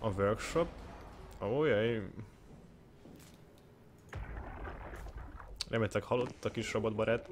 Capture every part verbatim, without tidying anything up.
A workshop? Ó, jaj. Reméltek halott a kis robotbarát.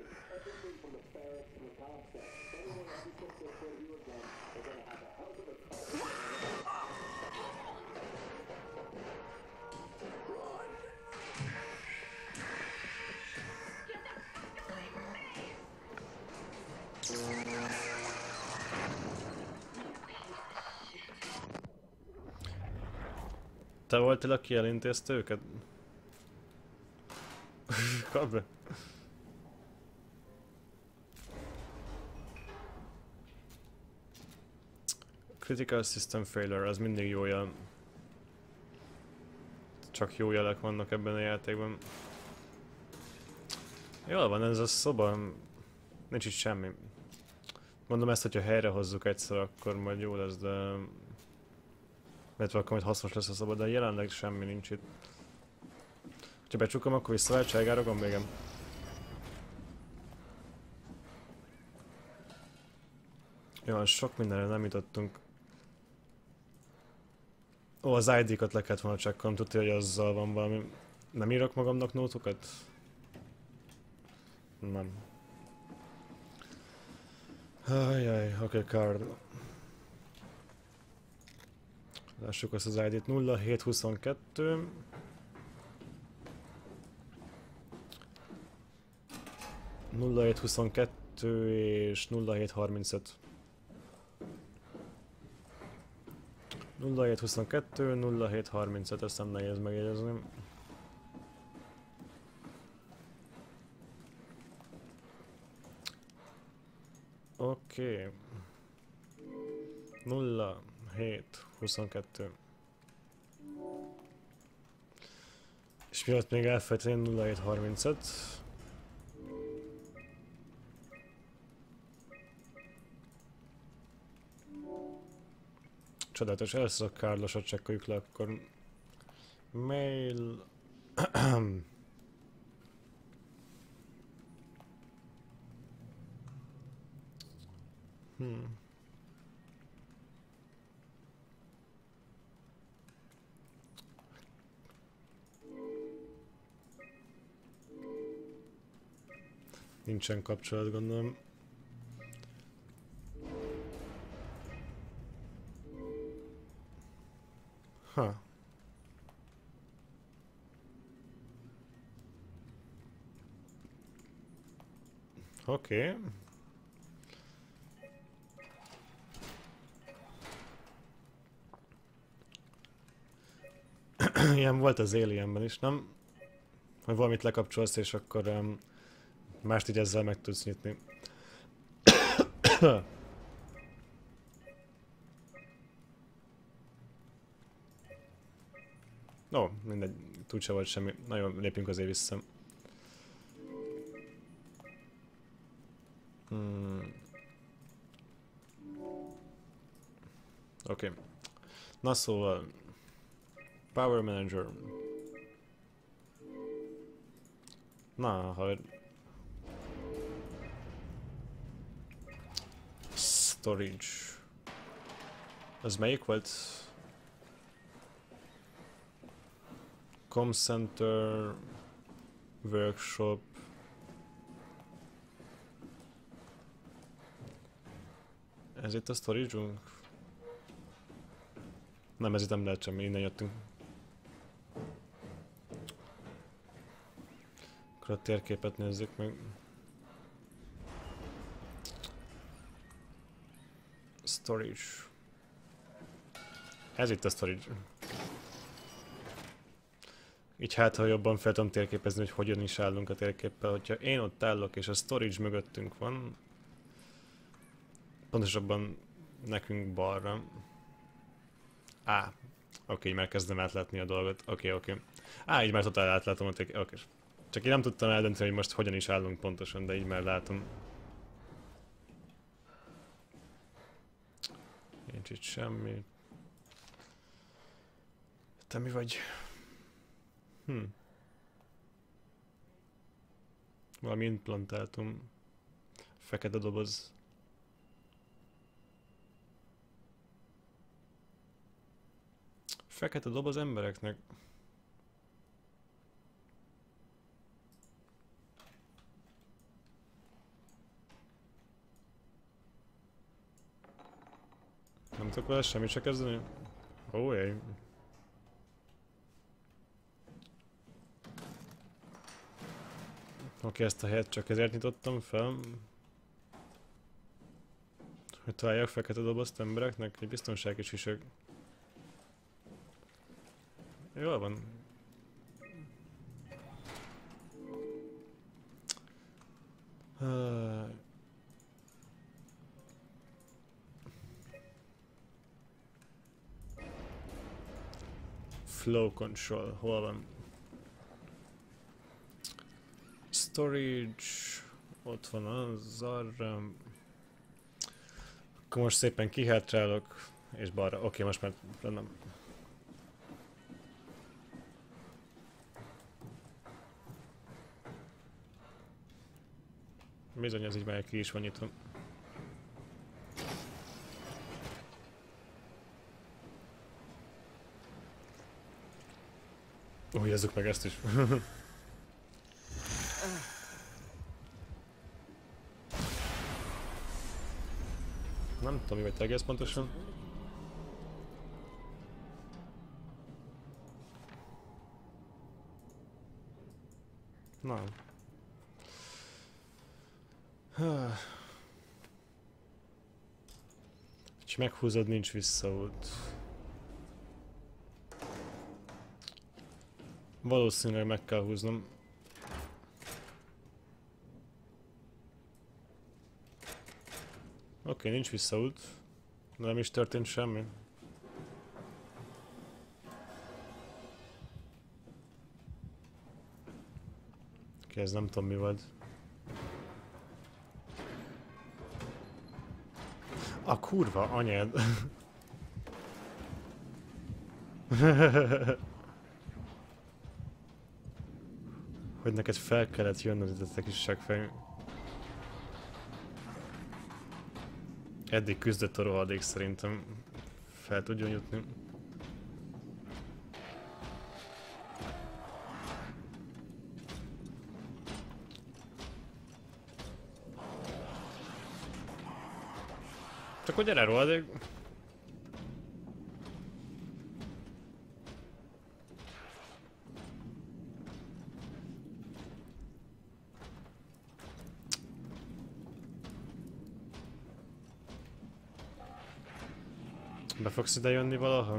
Te voltál, aki elintézte őket? Kapd be! Critical System Failure, az mindig jó jel. Csak jó jelek vannak ebben a játékban. Jól van, ez a szoba... Nincs itt semmi. Mondom ezt, hogyha helyre hozzuk egyszer, akkor majd jó lesz, de... Mert akkor majd hasznos lesz a szoba, de jelenleg semmi nincs itt. Ha becsukom, akkor visszavált Cságára gombégem. Jó, sok mindenre nem jutottunk. Ó, az i dé-kat le kellett volna csekkolnom, tudja, hogy azzal van valami... Nem írok magamnak nótokat? Nem. Ajjaj, oké, okay, card. Lássuk azt az i dé-t. nulla hét huszonkettő. nulla hét huszonkettő és nulla hét harmincöt. nulla hét huszonkettő, nulla hét harmincöt, ezt nem nehéz megjegyezni. Oké. Okay. nulla hét huszonkettő. És miatt még elfelejteni nulla hét harmincöt. Csodálatos, először a Carlosot csekkoljuk le, akkor... Mail... hmm. Nincsen kapcsolat, gondolom. Ha. Oké. Okay. Ilyen volt az Alienben is, nem? Hogy valamit lekapcsolsz és akkor um, mást így ezzel meg tudsz nyitni. Ó, oh, mindegy, túl se volt semmi. Nagyon lépjünk azért vissza. Hmm. Oké. Okay. Na szóval... Power Manager. Na, ha... Storage. Az melyik volt? Com Center... Workshop... Ez itt a storage-unk? Nem, ez itt nem lehet semmi, innen jöttünk. Akkor a térképet nézzük meg. Storage. Ez itt a storage. Így hát, ha jobban fel tudom térképezni, hogy hogyan is állunk a térképpel. Hogyha én ott állok és a storage mögöttünk van, pontosabban nekünk balra. Á, oké, okay, már kezdem átlátni a dolgot. Oké, okay, oké. Okay. Á, így már totál átlátom a térképet. Oké. Okay. Csak én nem tudtam eldönteni, hogy most hogyan is állunk pontosan, de így már látom. Nincs itt semmi. Te mi vagy? Hm. Valami implantátum. Fekete doboz. Fekete dob az embereknek. Nem tudok vele semmit se kezdeni? Ó, jaj. Oké, ezt a helyet csak ezért nyitottam fel. Hogy találjak fekete dobozt embereknek? Egy biztonsági sisök. Jól van. Uh... Flow control, hol van? Storage, ott van az arra. Akkor most szépen kihátrálok, és balra. Oké, most már nem. Bizony, ez így már ki is van nyitva. Újjazzuk meg ezt is. Nem tudom, mi vagy te egész pontosan. Na. Ha meghúzod, nincs visszaút. Valószínűleg meg kell húznom. Oké, okay, nincs visszaút. Nem is történt semmi. Oké, okay, ez nem tudom mi volt. A kurva anyád! Hogy neked fel kellett jönnöd itt a kis seggfej. Eddig küzdött a rohadék, szerintem fel tudjon jutni. Csak hogy gyere rohadék! Be fogsz ide jönni valaha?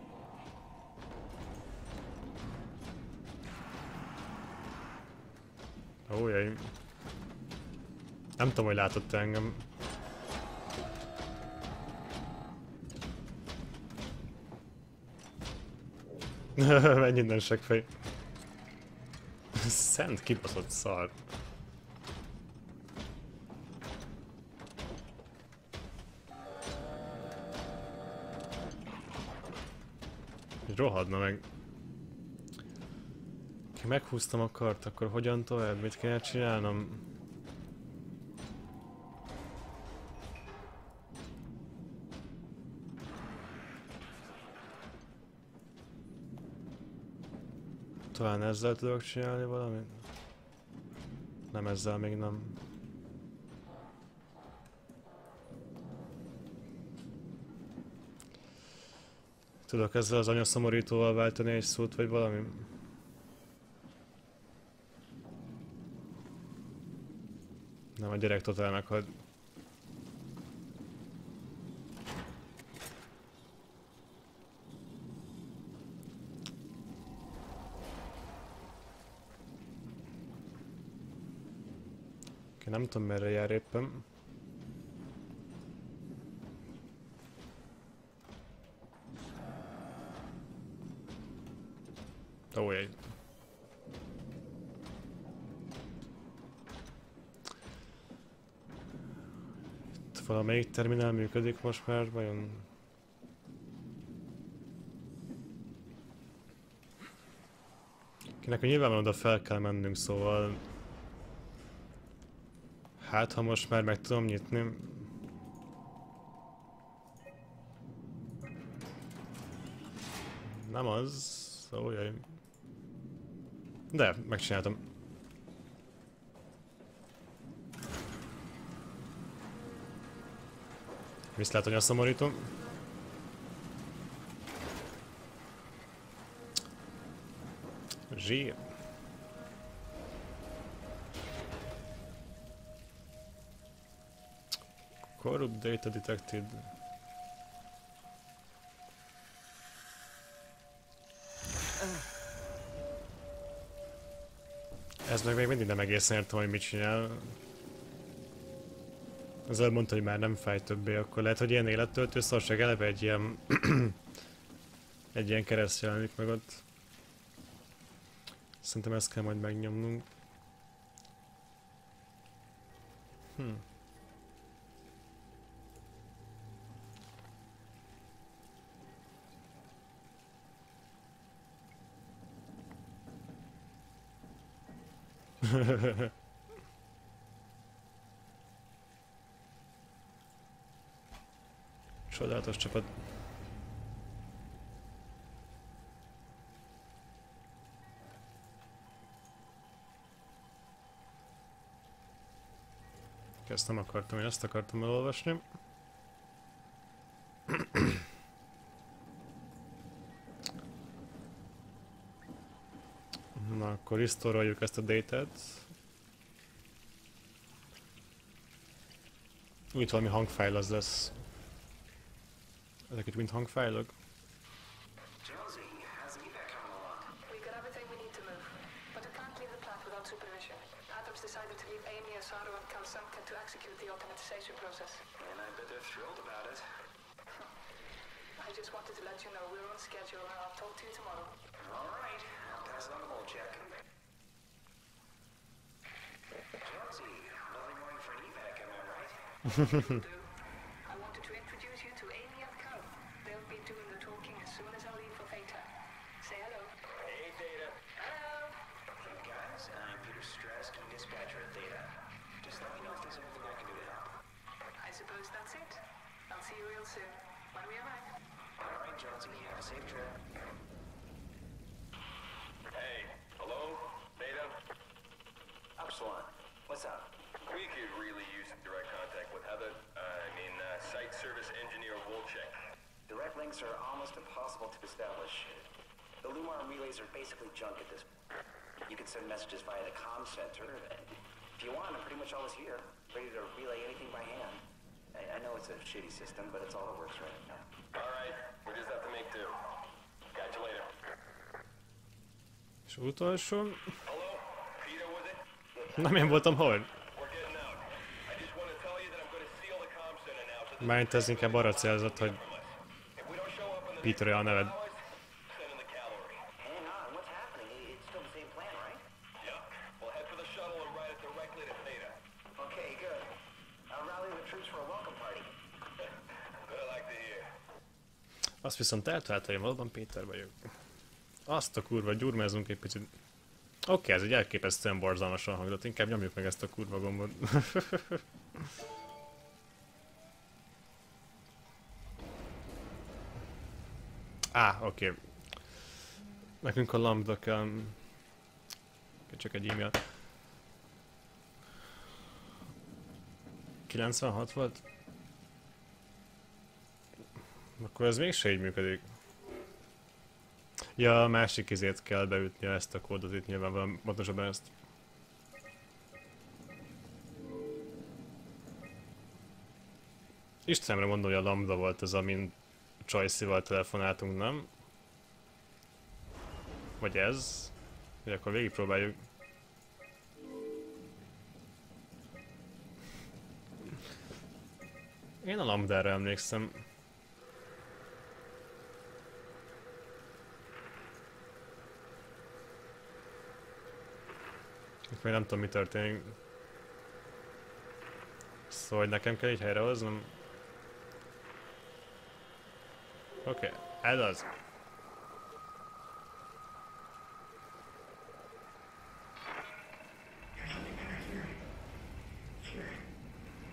Ó, jaj. Nem tudom, hogy látott engem. Menj innen, seggfej. Szent kibaszott szar. Rohadna meg. Ki meghúztam a kart, akkor hogyan tovább? Mit kell csinálnom? Talán ezzel tudok csinálni valamit? Nem, ezzel még nem. Tudok ezzel az anyaszomorítóval váltani egy szót, vagy valami? Nem, a gyerek totál meghalt. Oké, nem tudom merre jár éppen. Ó, jaj. Itt valamelyik terminál működik most már, vajon? Kinek nyilvánvalóan oda fel kell mennünk, szóval... Hát, ha most már meg tudom nyitni... Nem az... Szóljaj. De, megcsináltam. Viszlát, a szomorító. Zsír. Corrupt data detected. Ez meg még mindig nem egészen értem, hogy mit csinál. Az előbb mondta, hogy már nem fáj többé, akkor lehet, hogy ilyen élettöltő szarság, eleve egy ilyen... egy ilyen kereszt jelenik meg ott. Szerintem ezt kell majd megnyomnunk. Hm. Csodálatos csapat. Ezt nem akartam, én ezt akartam elolvasni. Na, akkor restore-oljuk ezt a datát. Úgy valami hangfájl az lesz. Ezek itt mind hangfájlok. I wanted to introduce you to Amy and Cal. They'll be doing the talking as soon as I leave for Theta. Say hello. Hey, Theta. Hello. Hey, guys. I'm Peter Strask, dispatcher at Theta. Just let me know if there's anything I can do to help. I suppose that's it. I'll see you real soon. When we arrive. All right, Jonesy. Have a safe trip. Hey, hello? Theta? Upsilon. What's up? We could really use direct contact with Heather. Uh, I mean, uh, Site Service Engineer Wolchek. Direct links are almost impossible to establish. The Lumar relays are basically junk at this point. You can send messages via the comm center, and if you want, I'm pretty much always here, ready to relay anything by hand. I, I know it's a shitty system, but it's all that works right now. All right, we just have to make do. Catch you later. És utolsó... Hello? Peter, was it? Nem én voltam, hol? We're getting out. I just want to tell you that I'm going to seal the comm center now. So Mármint ez inkább arra célzott, hogy if we don't show up in the Peter a neved. hours, send in the cavalry. Hang on, what's happening? It's still the same plan, right? Yeah, we'll head for the shuttle and ride it directly to Theta. Okay, good. I'll rally the troops for a welcome party. What I like to hear. Azt viszont eltalált, hogy én valóban Péter vagyok. Azt a kurva, gyurmázunk egy picit. Oké, okay, ez egy elképesztően borzalmasan hangzott, inkább nyomjuk meg ezt a kurva gombot. Á, ah, oké. Okay. Nekünk a lambda kell... Csak egy e-mail. kilencvenhat volt? Akkor ez mégse így működik. Ja, a másik izét kell beütni, ezt a kódot itt nyilván, pontosabban ezt. Istenemre mondom, hogy a lambda volt ez, amin Choice-ival telefonáltunk, nem? Vagy ez? Vagy akkor végigpróbáljuk. Én a lambdára emlékszem. Itt még nem tudom, mi történik. Szóval, hogy nekem kell így helyrehoznom. Oké, okay, ez az.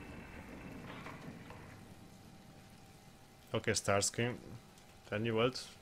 Oké, okay, Starsky. Ennyi volt.